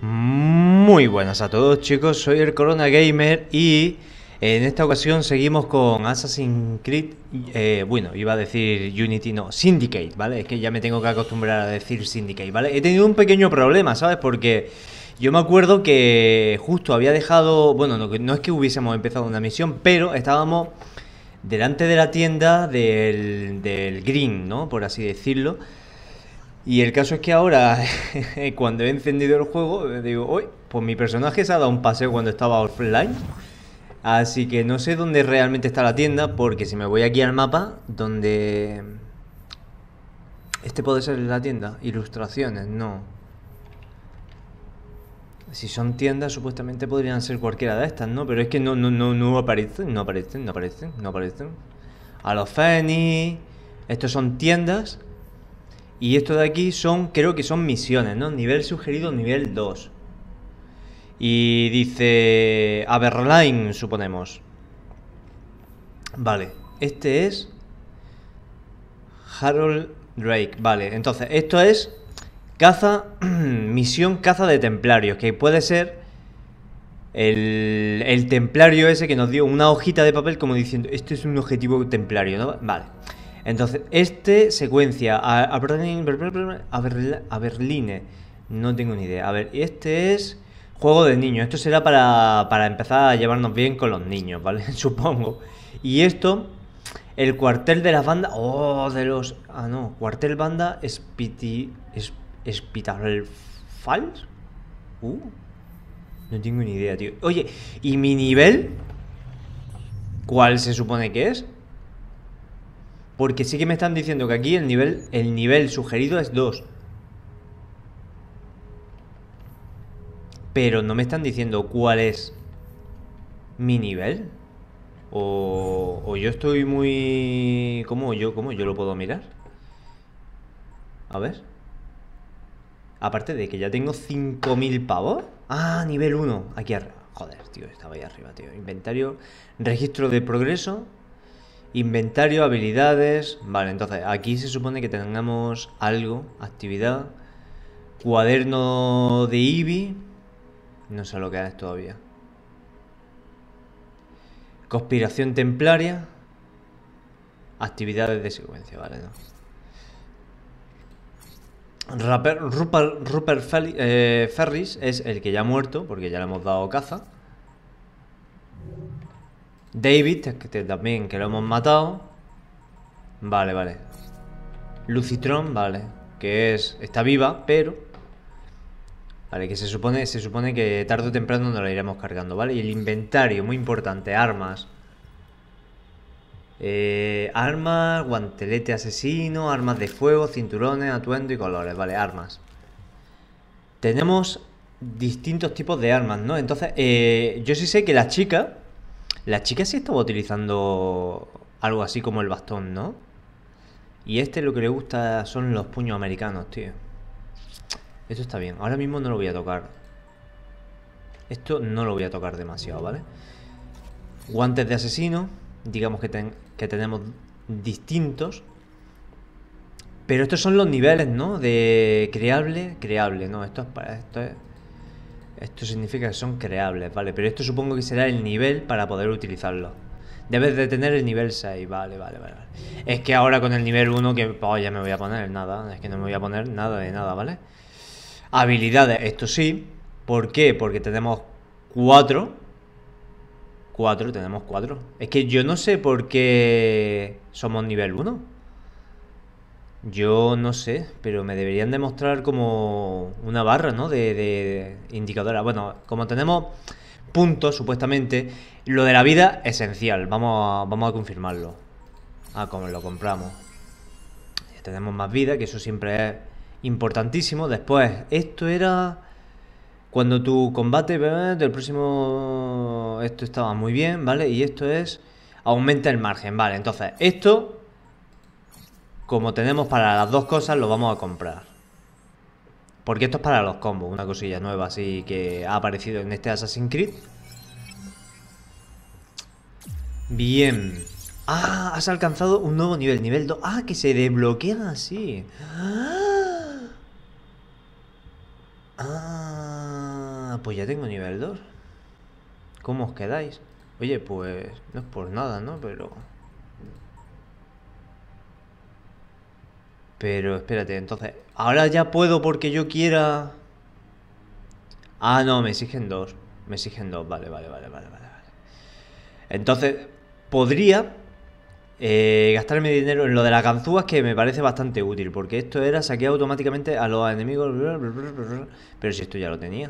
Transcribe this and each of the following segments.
Muy buenas a todos, chicos, soy el Corona Gamer y en esta ocasión seguimos con Assassin's Creed, bueno, iba a decir Unity, no, Syndicate, ¿vale? Es que ya me tengo que acostumbrar a decir Syndicate, ¿vale? He tenido un pequeño problema, ¿sabes? Porque yo me acuerdo que justo había dejado, bueno, no es que hubiésemos empezado una misión, pero estábamos delante de la tienda del Green, ¿no? Por así decirlo. Y el caso es que ahora, cuando he encendido el juego, digo, uy, pues mi personaje se ha dado un paseo cuando estaba offline. Así que no sé dónde realmente está la tienda, porque si me voy aquí al mapa, donde... Este puede ser la tienda. Ilustraciones, no. Si son tiendas, supuestamente podrían ser cualquiera de estas, ¿no? Pero es que no aparecen, no aparecen, no aparecen, no aparecen. A los Feni... Estos son tiendas. Y esto de aquí son, creo que son misiones, ¿no? Nivel sugerido, nivel 2. Y dice Aberline, suponemos. Vale, este es Harold Drake. Vale, entonces esto es caza, misión caza de templarios, que puede ser el templario ese que nos dio una hojita de papel como diciendo, esto es un objetivo templario, ¿no? Vale. Entonces, secuencia a Berline, no tengo ni idea. A ver, este es juego de niños. Esto será para empezar a llevarnos bien con los niños, ¿vale? Supongo. Y esto, el cuartel de las bandas. Oh, de los. Ah, no. Cuartel banda Spital Falls. No tengo ni idea, tío. Oye, ¿y mi nivel? ¿Cuál se supone que es? Porque sí que me están diciendo que aquí el nivel sugerido es 2. Pero no me están diciendo cuál es mi nivel. O yo estoy muy... ¿Cómo yo lo puedo mirar? A ver. Aparte de que ya tengo 5000 pavos. Ah, nivel 1. Aquí arriba. Joder, tío, estaba ahí arriba, tío. Inventario. Registro de progreso. Inventario, habilidades. Vale, entonces aquí se supone que tengamos algo. Actividad. Cuaderno de Eevee. No sé lo que es todavía. Conspiración templaria. Actividades de secuencia, vale, no. Rupert Ferris es el que ya ha muerto, porque ya le hemos dado caza. David, que también que lo hemos matado. Vale, vale. Lucitron, vale. Que está viva, pero... Vale, que se supone que tarde o temprano nos la iremos cargando, ¿vale? Y el inventario, muy importante, armas. Armas, guantelete asesino, armas de fuego, cinturones, atuendo y colores, vale, armas. Tenemos distintos tipos de armas, ¿no? Entonces, yo sí sé que la chica sí estaba utilizando algo así como el bastón, ¿no? Y lo que le gusta son los puños americanos, tío. Esto está bien. Ahora mismo no lo voy a tocar. Esto no lo voy a tocar demasiado, ¿vale? Guantes de asesino. Digamos que tenemos distintos. Pero estos son los niveles, ¿no? De creable, ¿no? Esto significa que son creables, ¿vale? Pero esto supongo que será el nivel para poder utilizarlo. Debes de tener el nivel 6, vale. Es que ahora con el nivel 1 que ya me voy a poner nada. Es que no me voy a poner nada de nada, ¿vale? Habilidades, esto sí. ¿Por qué? Porque tenemos 4. Tenemos 4. Es que yo no sé por qué somos nivel 1. Yo no sé, pero me deberían demostrar como una barra, ¿no? De indicadora. Bueno, como tenemos puntos, supuestamente, lo de la vida, esencial. Vamos a confirmarlo. Ah, como lo compramos. Ya tenemos más vida, que eso siempre es importantísimo. Después, esto era... Cuando tu combate del próximo... Esto estaba muy bien, ¿vale? Y esto es... Aumenta el margen, vale. Entonces, esto... Como tenemos para las dos cosas, lo vamos a comprar. Porque esto es para los combos. Una cosilla nueva así que ha aparecido en este Assassin's Creed. Bien. Ah, has alcanzado un nuevo nivel. Nivel 2. Ah, que se desbloquea así. Ah. pues ya tengo nivel 2. ¿Cómo os quedáis? Oye, pues no es por nada, ¿no? Pero espérate, entonces... Ahora ya puedo porque yo quiera... Ah, no, me exigen 2. Me exigen 2, vale. Entonces, podría gastarme dinero en lo de las ganzúas, que me parece bastante útil, porque esto era saquear automáticamente a los enemigos. Pero si esto ya lo tenía.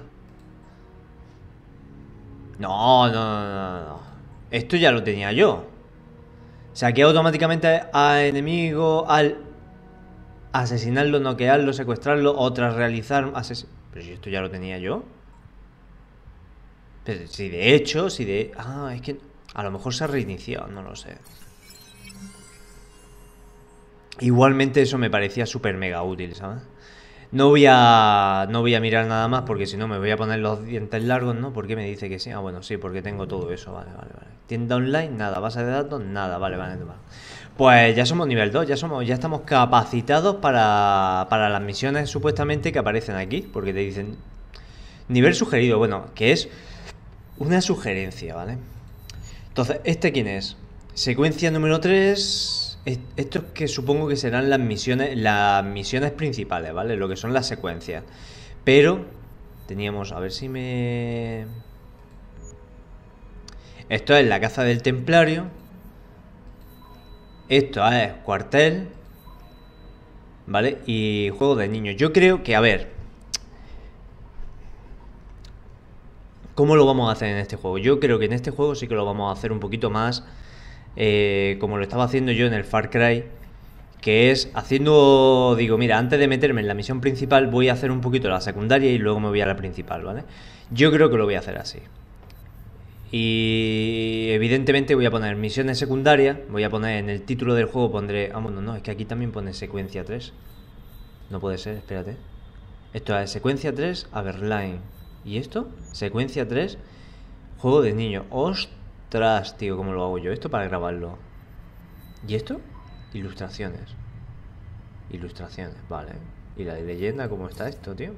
No. Esto ya lo tenía yo. Saquear automáticamente a enemigos al asesinarlo, noquearlo, secuestrarlo, o tras realizar Pero si esto ya lo tenía yo. Pero si de hecho, Ah, es que a lo mejor se ha reiniciado, no lo sé. Igualmente eso me parecía súper mega útil, ¿sabes? No voy a mirar nada más, porque si no me voy a poner los dientes largos, ¿no? ¿Por qué me dice que sí? Ah, bueno, sí, porque tengo todo eso, vale. Tienda online, nada. Base de datos, nada, vale. Pues ya somos nivel 2, ya estamos capacitados para las misiones supuestamente que aparecen aquí, porque te dicen nivel sugerido, bueno, que es una sugerencia, ¿vale? Entonces, ¿este quién es? Secuencia número 3. Estos que supongo que serán las misiones principales, ¿vale? Lo que son las secuencias. Pero teníamos, a ver si me... Esto es la caza del templario. Esto es cuartel, ¿vale? Y juego de niños. Yo creo que, a ver, ¿cómo lo vamos a hacer en este juego? Yo creo que en este juego sí que lo vamos a hacer un poquito más como lo estaba haciendo yo en el Far Cry, que es haciendo, digo, mira, antes de meterme en la misión principal voy a hacer un poquito la secundaria y luego me voy a la principal, ¿vale? Yo creo que lo voy a hacer así. Y evidentemente voy a poner misiones secundarias, voy a poner en el título del juego, pondré... Ah, bueno, no, es que aquí también pone secuencia 3. No puede ser, espérate. Esto es secuencia 3, Aberline. ¿Y esto? Secuencia 3, juego de niño. Ostras, tío, ¿cómo lo hago yo esto para grabarlo? ¿Y esto? Ilustraciones. Ilustraciones, vale. ¿Y la leyenda cómo está esto, tío?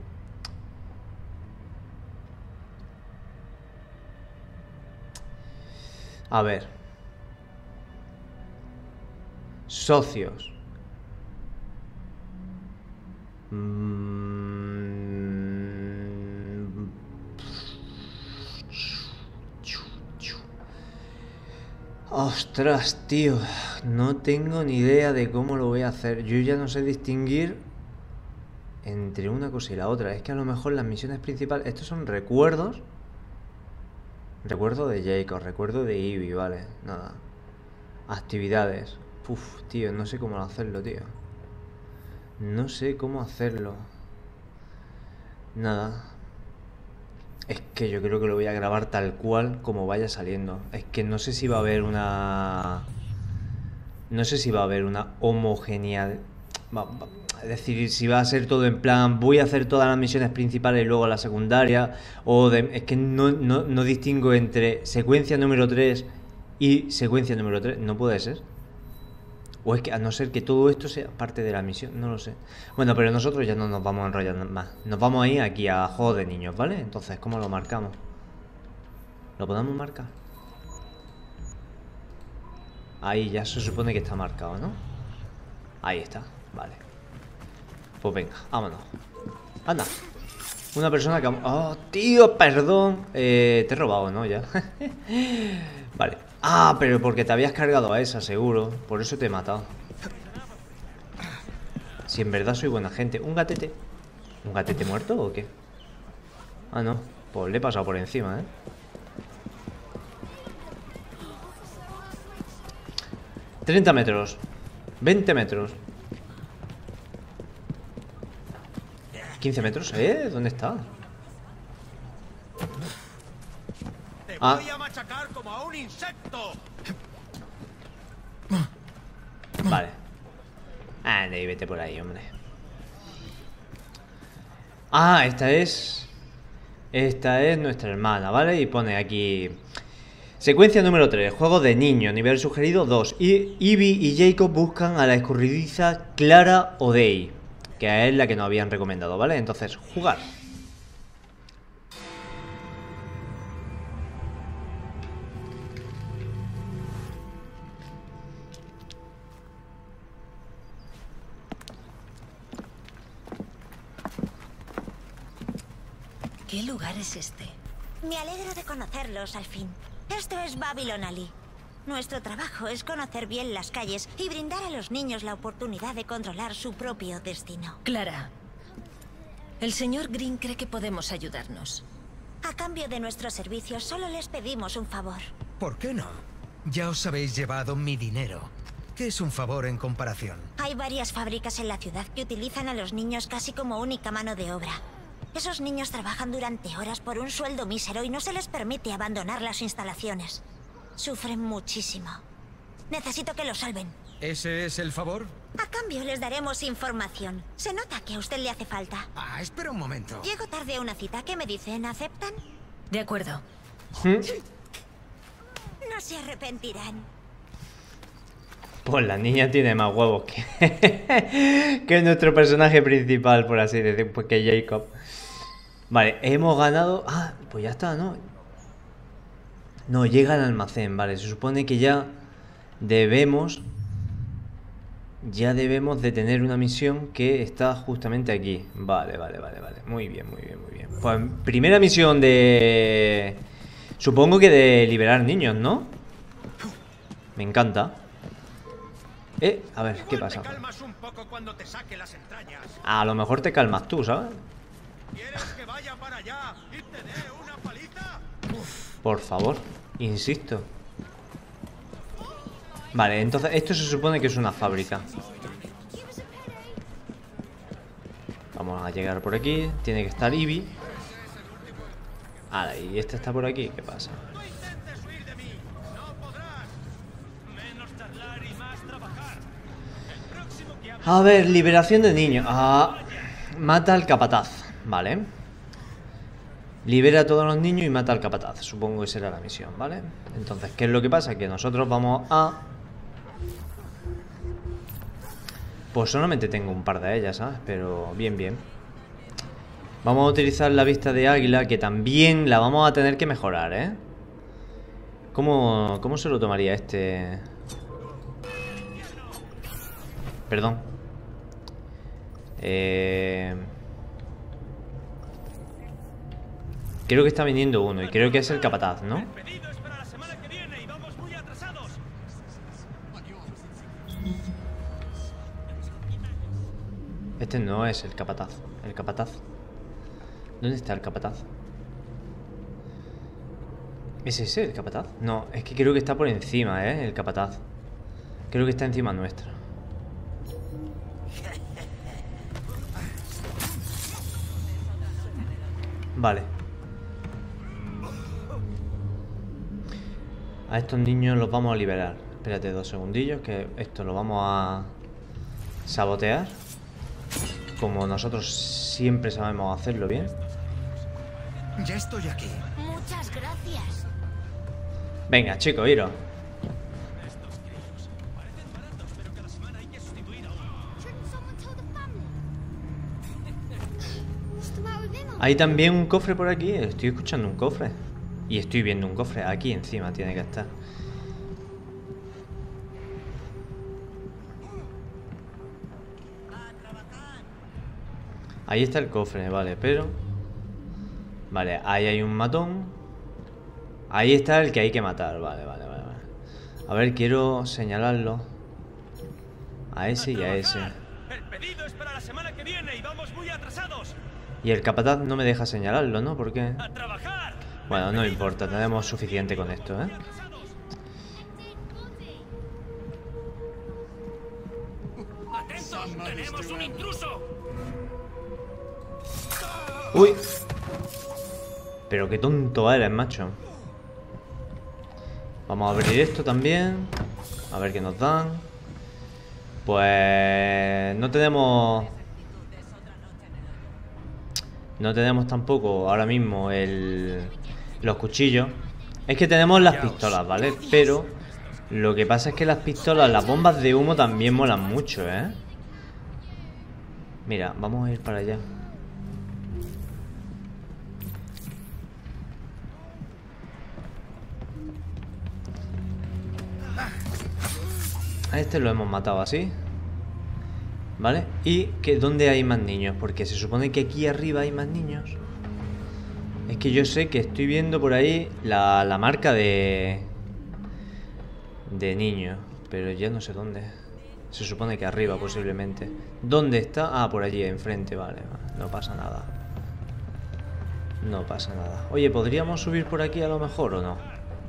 A ver. Socios. Ostras, tío. No tengo ni idea de cómo lo voy a hacer. Yo ya no sé distinguir entre una cosa y la otra. Es que a lo mejor las misiones principales... Estos son recuerdos. Recuerdo de Jacob, recuerdo de Ivy, vale. Nada. Actividades. Uf, tío, no sé cómo hacerlo, tío. No sé cómo hacerlo. Nada. Es que yo creo que lo voy a grabar tal cual como vaya saliendo. Es que no sé si va a haber una... No sé si va a haber una homogeneidad. Es decir, si va a ser todo en plan, voy a hacer todas las misiones principales y luego la secundaria. Es que no distingo entre secuencia número 3 y secuencia número 3. No puede ser. O es que a no ser que todo esto sea parte de la misión, no lo sé. Bueno, pero nosotros ya no nos vamos a enrollar más. Nos vamos a ir aquí a juego de niños, ¿vale? Entonces, ¿cómo lo marcamos? ¿Lo podemos marcar? Ahí ya se supone que está marcado, ¿no? Ahí está, vale. Pues venga, vámonos. Anda. Una persona que... ¡Oh, tío, perdón! Te he robado, ¿no? Ya. Vale. Ah, pero porque te habías cargado a esa, seguro. Por eso te he matado. Si en verdad soy buena gente. ¿Un gatete? ¿Un gatete muerto o qué? Ah, no. Pues le he pasado por encima, ¿eh? ...30 metros... ...20 metros... ...15 metros, ¿eh? ¿Dónde está? Ah. Voy a machacar como a un insecto. Vale. Ande, y vete por ahí, hombre. Ah, esta es nuestra hermana, ¿vale? Y pone aquí... Secuencia número 3, juego de niño, nivel sugerido 2. Y Ivy y Jacob buscan a la escurridiza Clara O'Day, que es la que nos habían recomendado, ¿vale? Entonces, jugar. ¿Qué lugar es este? Me alegro de conocerlos al fin. Esto es Babylon Alley. Nuestro trabajo es conocer bien las calles y brindar a los niños la oportunidad de controlar su propio destino. Clara, el señor Green cree que podemos ayudarnos. A cambio de nuestros servicios, solo les pedimos un favor. ¿Por qué no? Ya os habéis llevado mi dinero. ¿Qué es un favor en comparación? Hay varias fábricas en la ciudad que utilizan a los niños casi como única mano de obra. Esos niños trabajan durante horas por un sueldo mísero y no se les permite abandonar las instalaciones. Sufren muchísimo. Necesito que los salven. ¿Ese es el favor? A cambio les daremos información. Se nota que a usted le hace falta. Ah, espera un momento. Llego tarde a una cita. ¿Qué me dicen? ¿Aceptan? De acuerdo. No se arrepentirán. Pues la niña tiene más huevos que, que nuestro personaje principal, por así decir, pues que Jacob. Vale, hemos ganado... Ah, pues ya está, ¿no? No, llega al almacén, vale. Se supone que ya debemos... Ya debemos de tener una misión que está justamente aquí. Vale, vale, vale, vale. Muy bien, muy bien, muy bien. Pues primera misión de... Supongo que de liberar niños, ¿no? Me encanta. A ver, ¿qué pasa? Te calmas un poco cuando te saque las entrañas. A lo mejor te calmas tú, ¿sabes? ¿Quieres que vaya para allá y te dé una paliza? Por favor, insisto. Vale, entonces esto se supone que es una fábrica. Vamos a llegar por aquí. Tiene que estar Ivy. Ahora, y este está por aquí. ¿Qué pasa? No intentes huir de mí. No podrás. Menos charlar y más trabajar. El próximo que hable... A ver, liberación de niños. Mata al capataz. Vale. Libera a todos los niños y mata al capataz. Supongo que será la misión, ¿vale? Entonces, ¿qué es lo que pasa? Que nosotros vamos a... Pues solamente tengo un par de ellas, ¿sabes? Pero bien, bien. Vamos a utilizar la vista de águila, que también la vamos a tener que mejorar, ¿eh? ¿Cómo se lo tomaría este? Perdón. Creo que está viniendo uno y creo que es el capataz, ¿no? El pedido es para la semana que viene y vamos muy atrasados. Este no es el capataz. El capataz. ¿Dónde está el capataz? ¿Es ese el capataz? No, es que creo que está por encima, ¿eh? El capataz. Creo que está encima nuestra. Vale. A estos niños los vamos a liberar. Espérate 2 segundillos, que esto lo vamos a sabotear. Como nosotros siempre sabemos hacerlo bien. Ya estoy aquí. Muchas gracias. Venga, chicos, iros. Hay también un cofre por aquí. Estoy escuchando un cofre. Y estoy viendo un cofre. Aquí encima tiene que estar. Ahí está el cofre, vale, pero... Vale, ahí hay un matón. Ahí está el que hay que matar. Vale, vale, vale, vale. A ver, quiero señalarlo. A ese y a ese. El pedido es para la semana que viene y vamos muy atrasados. Y el capataz no me deja señalarlo, ¿no? ¿Por qué? A trabajar. Bueno, no importa, tenemos suficiente con esto, ¿eh? Atentos, tenemos un intruso. ¡Uy! Pero qué tonto eres, macho. Vamos a abrir esto también. A ver qué nos dan. Pues... No tenemos... No tenemos tampoco ahora mismo los cuchillos. Es que tenemos las pistolas, ¿vale? Pero lo que pasa es que las pistolas, las bombas de humo también molan mucho, ¿eh? Mira, vamos a ir para allá. A este lo hemos matado así. ¿Vale? ¿Y que dónde hay más niños? Porque se supone que aquí arriba hay más niños. Es que yo sé que estoy viendo por ahí la marca de niño, pero ya no sé dónde. Se supone que arriba posiblemente. ¿Dónde está? Ah, por allí, enfrente, vale. No pasa nada. No pasa nada. Oye, ¿podríamos subir por aquí a lo mejor o no?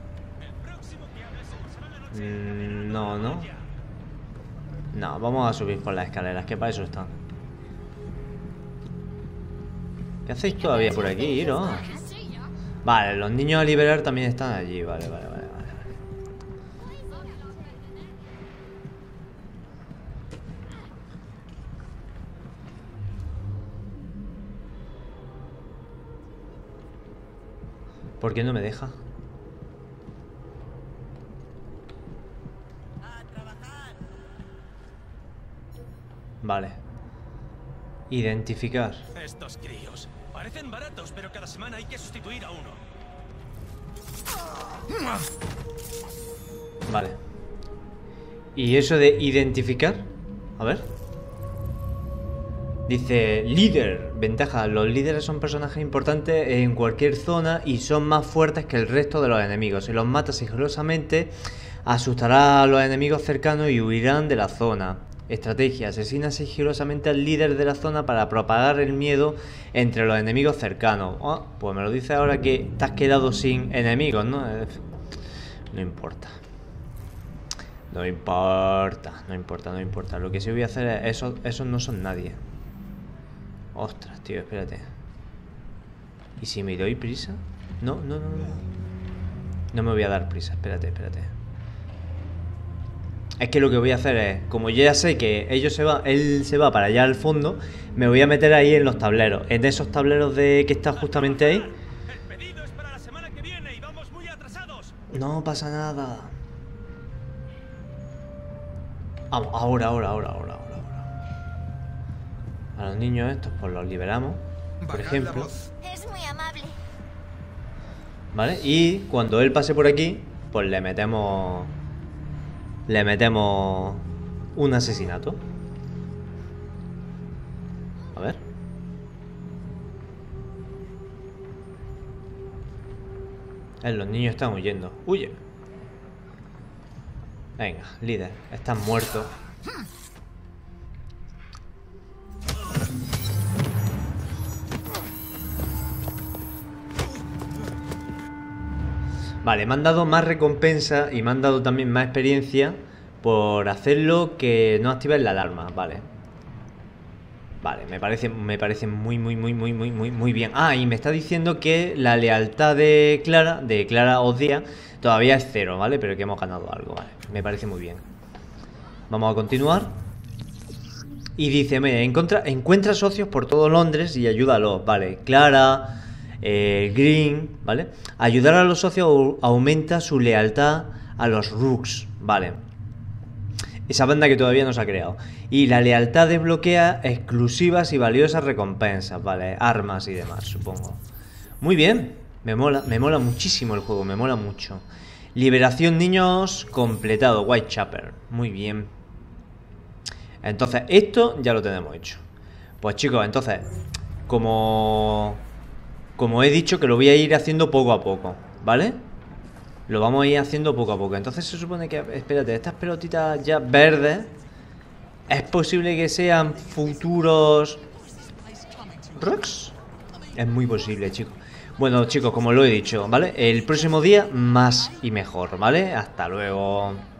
No, no. No, vamos a subir por las escaleras, que para eso están. ¿Qué hacéis todavía por aquí, no? Vale, los niños a liberar también están allí. Vale, vale, vale, vale. ¿Por qué no me deja? Vale. Identificar. Estos críos parecen baratos, pero cada semana hay que sustituir a uno. Vale. ¿Y eso de identificar? A ver. Dice líder. Ventaja. Los líderes son personajes importantes en cualquier zona y son más fuertes que el resto de los enemigos. Si los matas sigilosamente, asustará a los enemigos cercanos y huirán de la zona. Estrategia. Asesina sigilosamente al líder de la zona para propagar el miedo entre los enemigos cercanos. Oh, pues me lo dice ahora que te has quedado sin enemigos, ¿no? No importa. No importa, no importa, no importa. Lo que sí voy a hacer es... Esos no son nadie. Ostras, tío, espérate. ¿Y si me doy prisa? No, no, no, no. No me voy a dar prisa, espérate, espérate. Es que lo que voy a hacer es, como yo ya sé que él se va para allá al fondo, me voy a meter ahí en los tableros. En esos tableros de que está justamente ahí. El pedido es para la semana que viene y vamos muy atrasados. No pasa nada. Vamos, ahora. A los niños estos pues los liberamos, por ejemplo. Es muy amable. ¿Vale? Y cuando él pase por aquí, pues le metemos un asesinato. A ver. Los niños están huyendo. Huye. Venga, líder, están muertos. Vale, me han dado más recompensa y me han dado también más experiencia por hacerlo que no activen la alarma, vale. Vale, me parece muy bien. Ah, y me está diciendo que la lealtad de Clara Osdia, todavía es 0, ¿vale? Pero que hemos ganado algo, ¿vale? Me parece muy bien. Vamos a continuar. Y dice, mira, encuentra socios por todo Londres y ayúdalos, ¿vale? Clara, Green, ¿vale? Ayudar a los socios aumenta su lealtad a los Rooks, ¿vale? Esa banda que todavía no se ha creado. Y la lealtad desbloquea exclusivas y valiosas recompensas, ¿vale? Armas y demás, supongo. Muy bien, me mola muchísimo el juego, me mola mucho. Liberación niños completado, Whitechapel. Muy bien. Entonces, esto ya lo tenemos hecho. Pues chicos, entonces, como he dicho, que lo voy a ir haciendo poco a poco, ¿vale? Lo vamos a ir haciendo poco a poco. Entonces se supone que, espérate, estas pelotitas ya verdes, es posible que sean futuros Rocks. Es muy posible, chicos. Bueno, chicos, como lo he dicho, ¿vale? El próximo día más y mejor, ¿vale? Hasta luego.